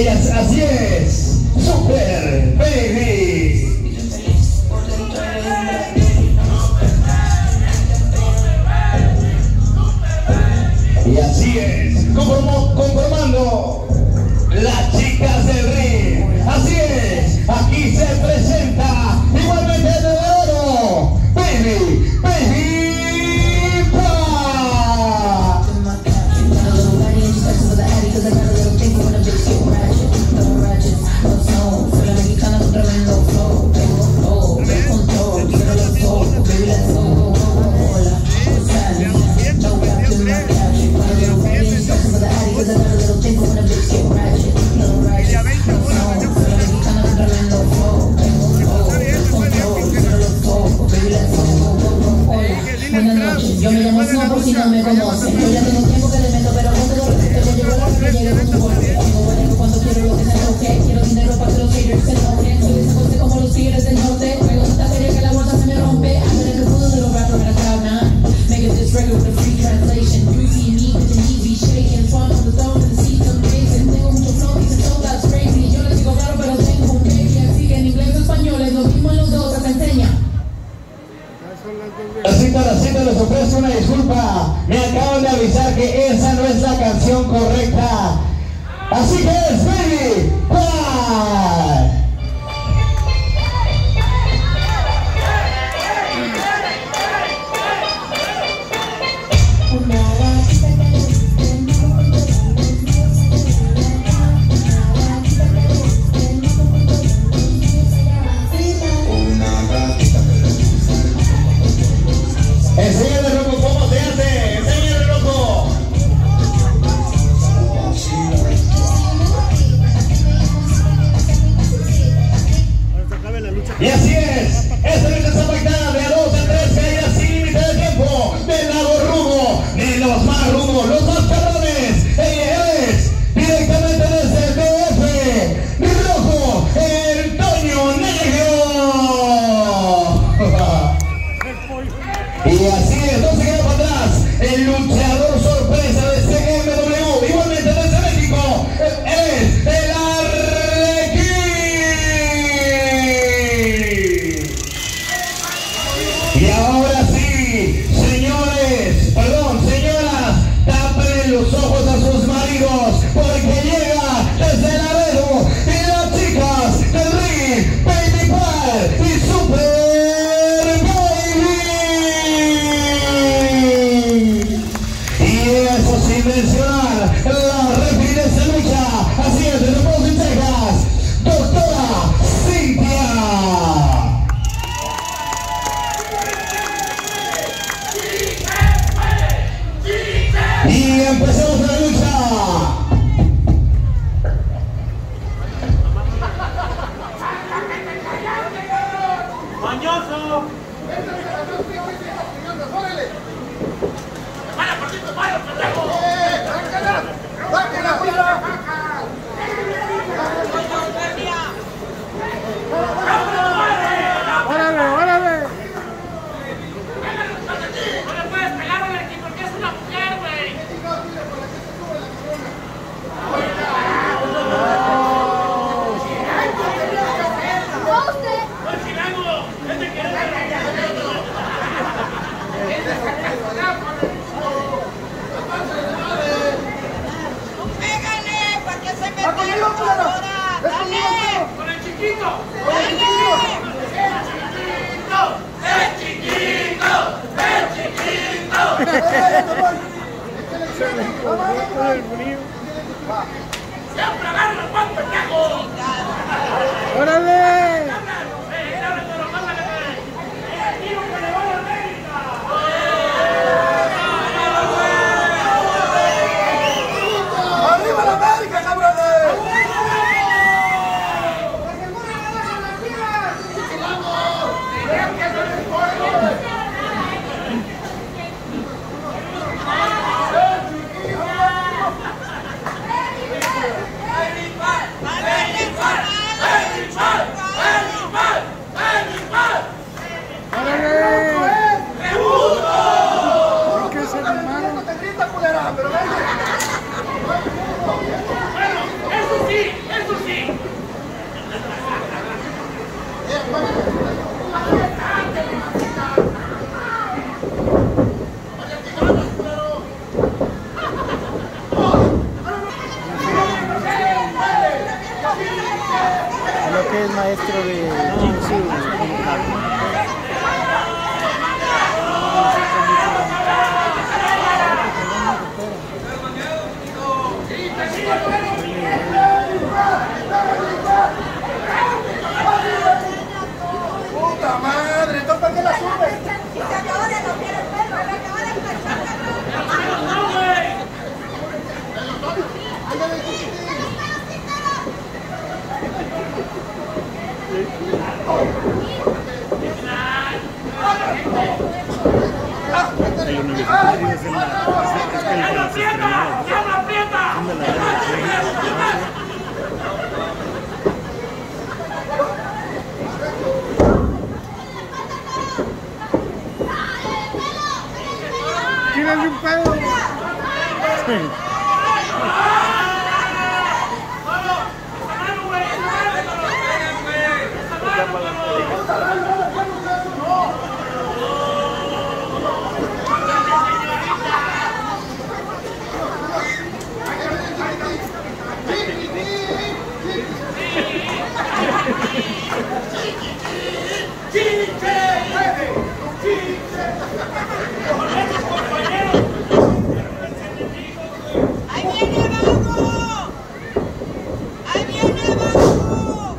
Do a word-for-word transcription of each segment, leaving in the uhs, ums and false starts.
Ellas, así es, Super Baby. Y así es, conformo, conformando las chicas del ring. Así es, aquí se presenta igualmente de oro, Baby, Baby Pride. Buenas noches, yo me llamo Snow por si no me conocen. Yo ya tengo tiempo que le meto, pero con todo respeto yo llego a la que llegue con un golpe. Tengo bueno cuando quiero lo que se toque. Quiero dinero para que los haters se enojen. Soy ese coste como los tigres del norte. Juego tanta feria que la bolsa se me rompe. I'm gonna do a little rapper in a cloud nine. Making this record with a free translation. You see me with the knee be shaking. Throne on the throne and see some amazing. Tengo mucho flow, dice so that's crazy. Yo les digo claro, pero tengo un baby. Así que en inglés o español es lo mismo en los dos, se enseña. Así para así les ofrezco una disculpa. Me acaban de avisar que esa no es la canción correcta. Así que es Baby Pride. Enséñale, loco, cómo se hace. Enséñale, loco. Y así es. Esta lucha está pactada de a dos, a tres caídas sin límite de tiempo. Del lado rudo, de los más rudos, los más cabrones. Ella es directamente desde el D F. Rojo, el Toño Negro. Y así es, no se queda para atrás, el luchador sorpresa de C M W, igualmente desde México, es el Arlequín. Y ahora sí, señores, perdón, señoras, tapen los ojos a sus maridos, porque llega desde Laredo y las chicas del ring, Baby Pride y Super. Sin mencionar la referee de esta lucha, así es, desde Austin, Texas, doctora Cintia. Y empezamos la lucha. ¡Mañoso! ¡Órale, órale! ¡No le puedes pegar a Arlequín porque es una mujer, güey! ¡No, chilango! ¡Es de que Lo que es maestro de Jitsu. ¡Puta madre! ¿Entonces para qué la subes? El universitario es en la, es que el de las estrenadas. Son de la ¡tírale un pedo! Sí. ¡Ahí viene abajo! ¡Ahí viene abajo!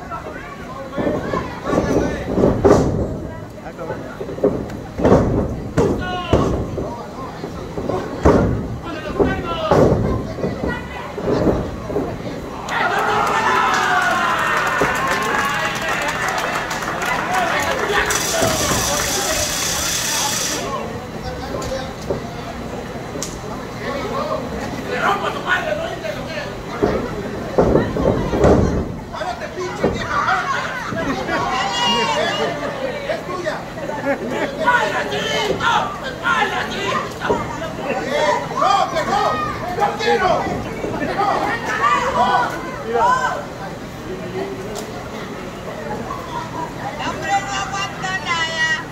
El hombre no aguanta nada.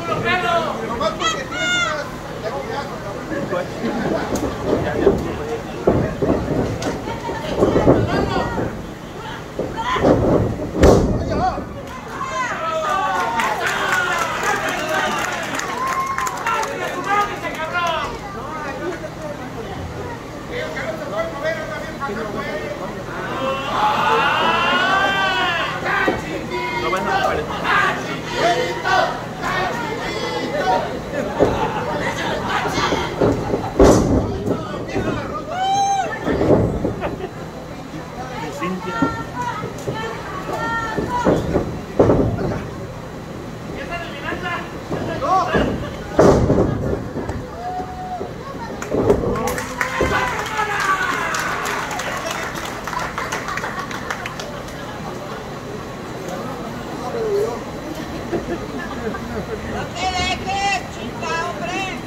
No te dejes, chica, hombre.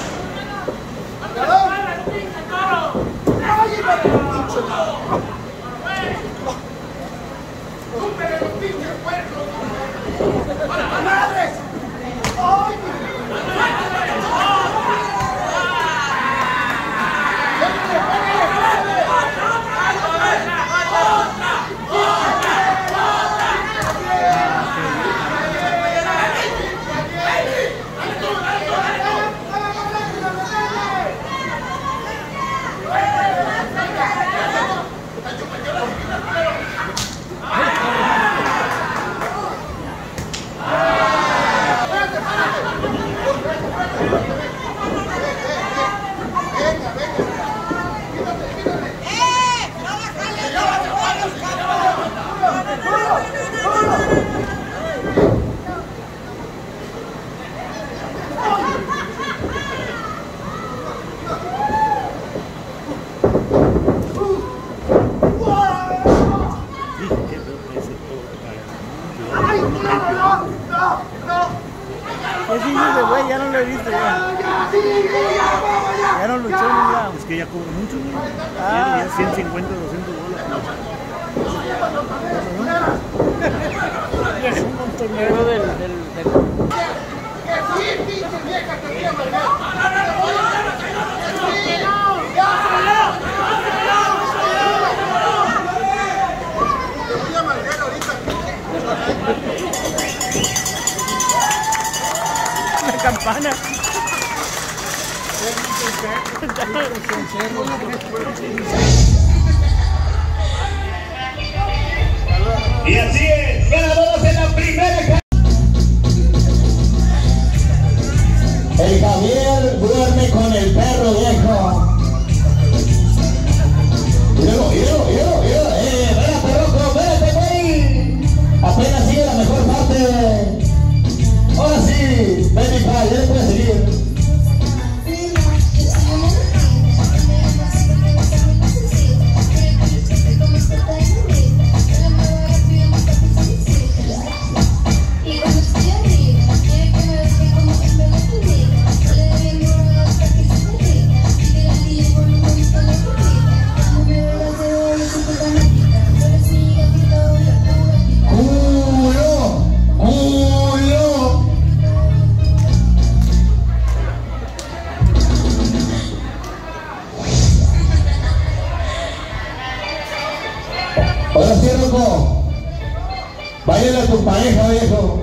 Ese hijo de güey ya no lo he visto ya. Ya no luchó ni nada. Es que ya cobra mucho, ¿no? Ah. Ya, ya ciento cincuenta, doscientos dólares. Es un montonero del... del, del... La campana. Y así es, ganadores en la primera. El Javier duerme con el perro viejo. Míralo, míralo, míralo, míralo. Eh, espérate, Rocco, espérate, güey. Apenas sigue la mejor parte. Ahora sí, ven mi padre, ya le puedes seguir. Ahora sí, Rocco. Váyale a tu pareja, viejo.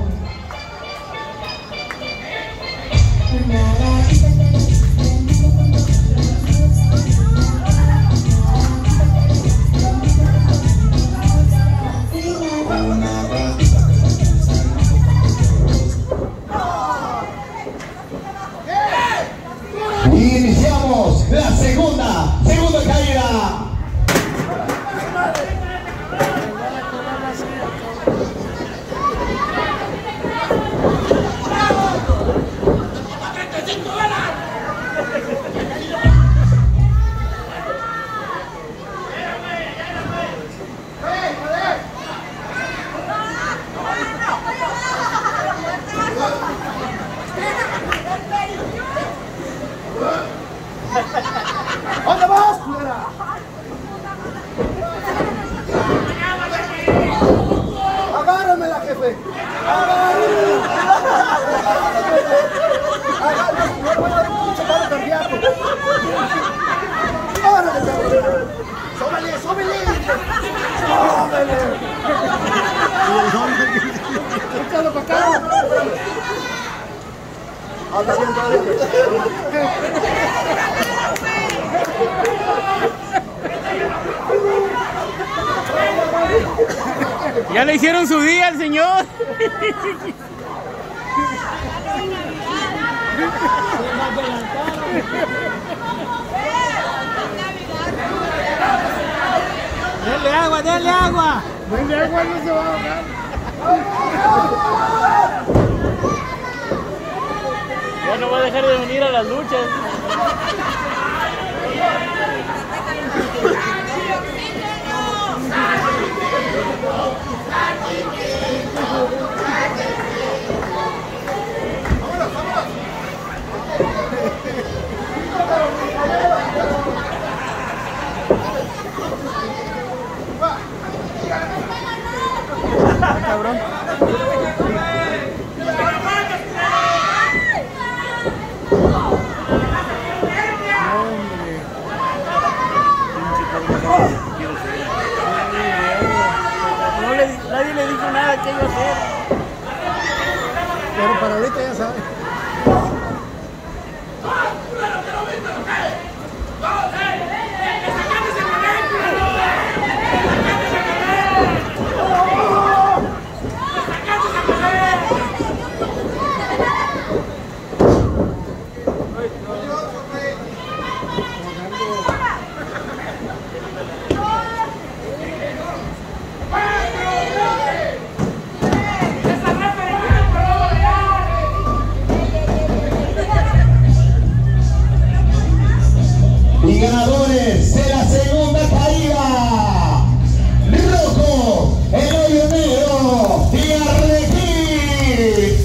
Y iniciamos la segunda, segunda caída. ¿Dónde vas, culera? Agárramela, jefe. Agárramela. Agárramela. No voy a dar un pinche paro cardíaco. Órale, cabrón. Sóbele, sóbele. Sóbele. Échalo para acá. Anda bien, dale. Ya le hicieron su día al señor. Denle agua, denle agua. Denle agua, no se va a ahogar. Ya no va a dejar de venir a las luchas. Cabrón. No le, nadie le dijo nada que iba a hacer. Pero para ahorita ya sabe. Y ganadores de la segunda caída, Rocco, el hoyo negro y Arlequín.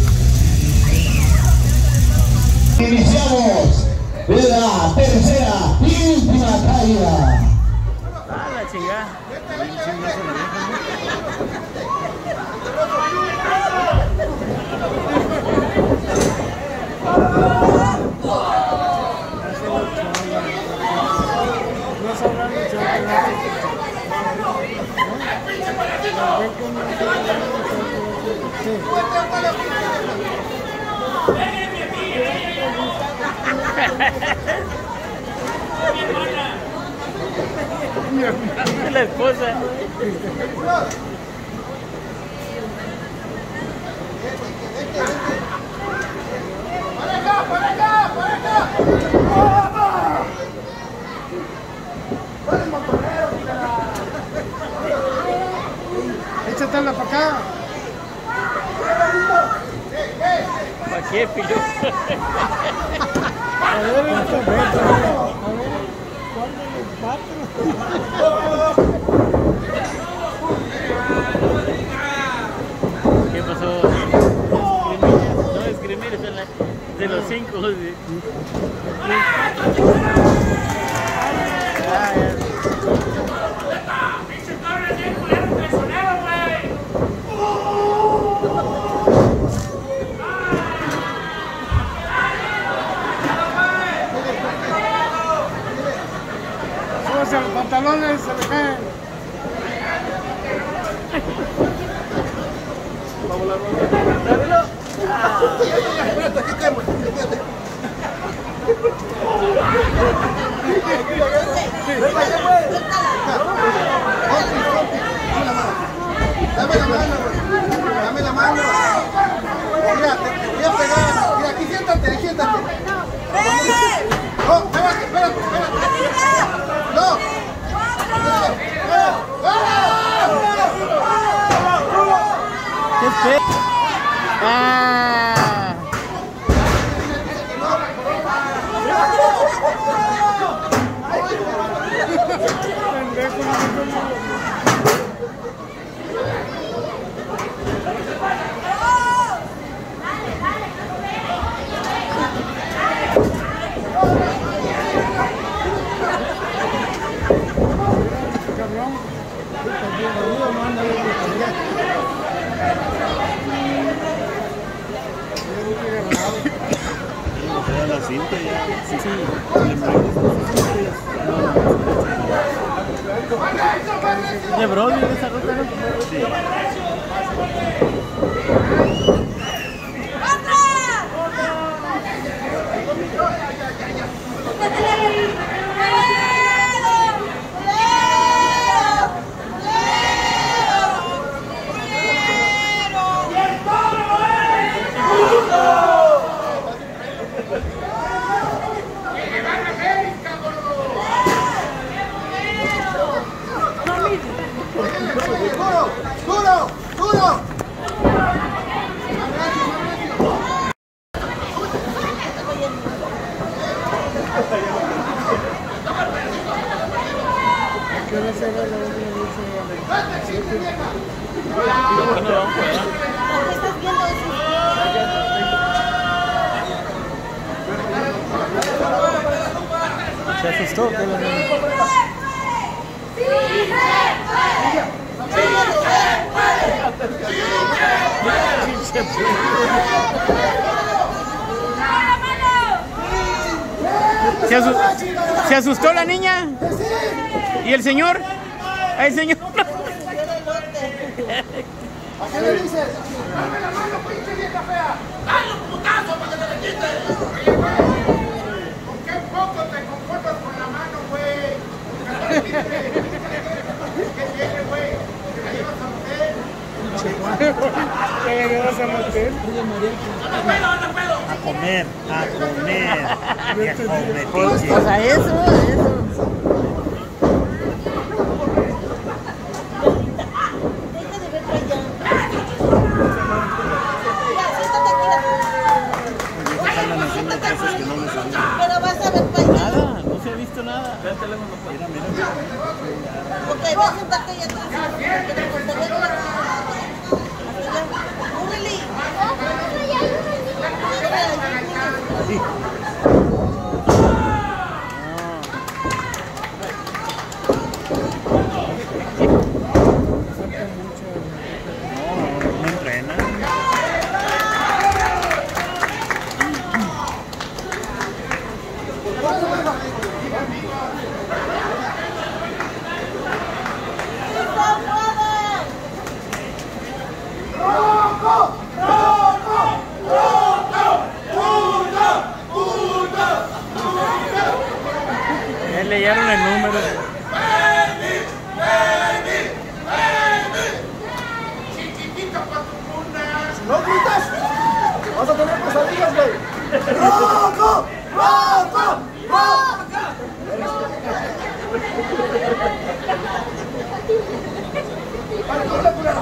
Iniciamos la tercera y última caída. Ah, la chingada. La esposa. ¡Para acá, para acá, para acá! Échatela para acá. ¿Para qué, pillo? A ver, esto, a ver, ¿cuál de los cuatro? ¿Qué pasó? No, escribir es de, la, de los cinco. ¿Sí? Ah, ya. ¡Pinche cabrón, bien culero, traicionero, güey! Súbase los pantalones, se le caen. Dame la mano, dame la mano. Mira, te, te voy a pegar. Mira, aquí siéntate, aquí siéntate. No, espérate, espérate, espérate. No. ¿Qué fe? Ah. La cinta ya. Sí, sí. De Brody, esa ruta, ¿no? Sí. ¡Duro! ¡Duro! ¿Qué hora se va la otra Se asustó, ¿qué le ¿Se, asu ¿Se asustó la niña? ¿Y el señor? ¿El señor? ¿A qué le dices? ¡Dame la mano, pinche vieja fea! ¡Dale un putazo para que te le quite! Oye, güey, ¿con qué poco te comportas con la mano, güey? ¿Qué tiene, güey? ¿Te la llevas a meter? ¿Qué le vas a meter? A comer, a comer. Viejo metiche. Pues a eso, a eso. Pero vas a ver para allá. Nada, no se ha visto nada. Mira, mira, mira. Ok, vas a sentarte allá atrás. ¡Órale! Sí. No, no entrena. rayaron el número. ¿No gritas? Vas a tener pesadillas, güey. ¡Roco! ¡Roco! ¡Roco! ¡Vale, corre, culera!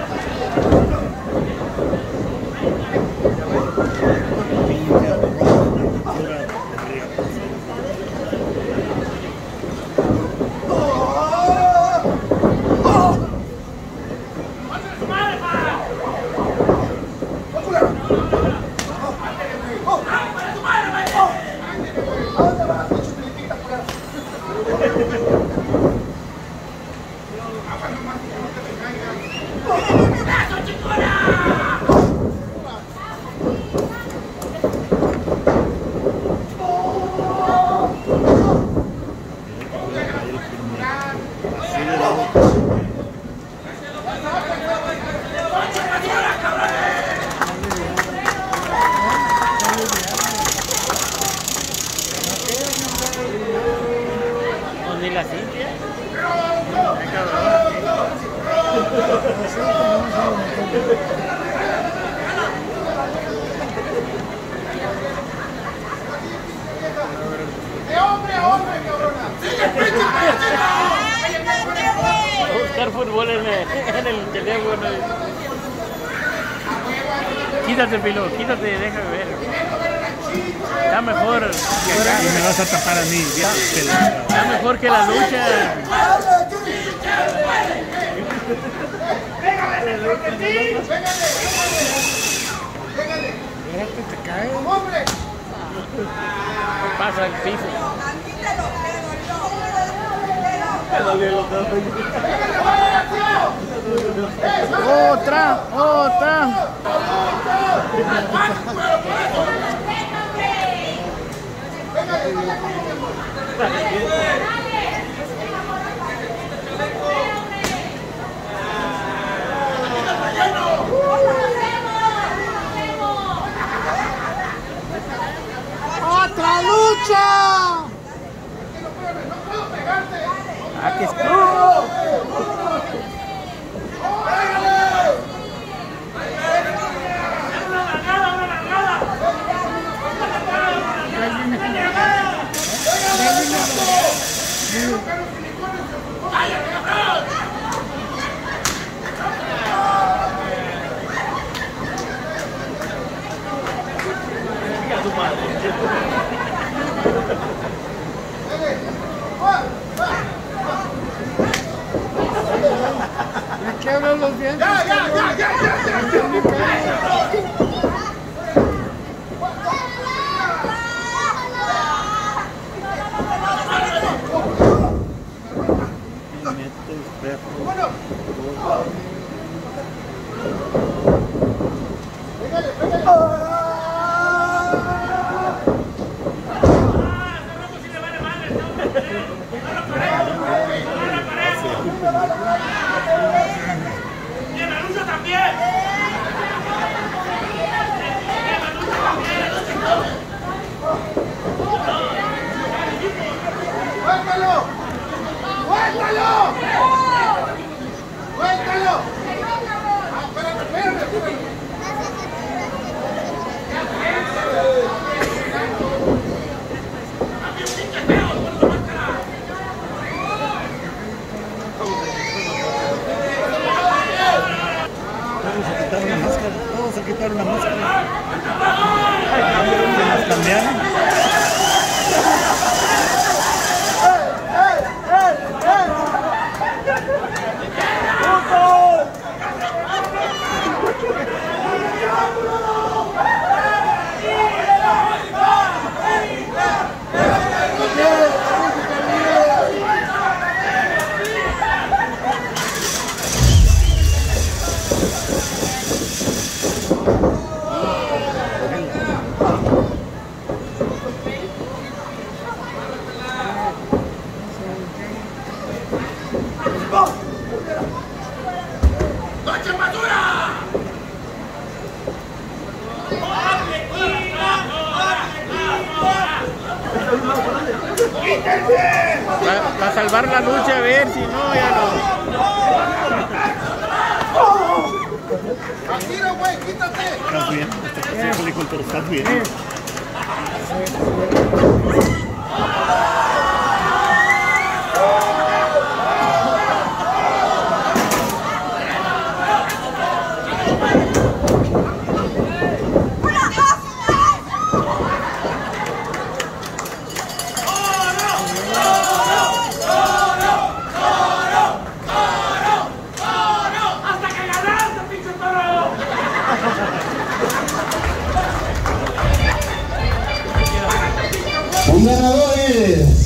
Ni la Cintia. ¡De hombre a hombre, cabrona! Buscar fútbol en el, en el teléfono. Quítate, Pilo, quítate, déjame ver. Está mejor que acá. Y me vas a tapar a mí. Está mejor que la lucha. Espérate, te cae. ¡Hombre! Pasa el piso. ¡Otra! ¡Otra! ¡Otra lucha! Ah, que es... Me quiebran los dientes. ¡Ya, ya, ya, ya, Bueno. Pégale, pégale. ¡Y en la lucha también! ¡Suéltalo! ¡Suéltalo! ¡Suéltalo! Ah, espérate, espérate, espérate. Todos se quitaron la máscara. Se las cambiaron. ¡Y Para salvar la lucha, a ver si no, ya no. ¡Tira, güey! ¡Quítate! Estás bien, este frijolero, estás bien. Un ganador es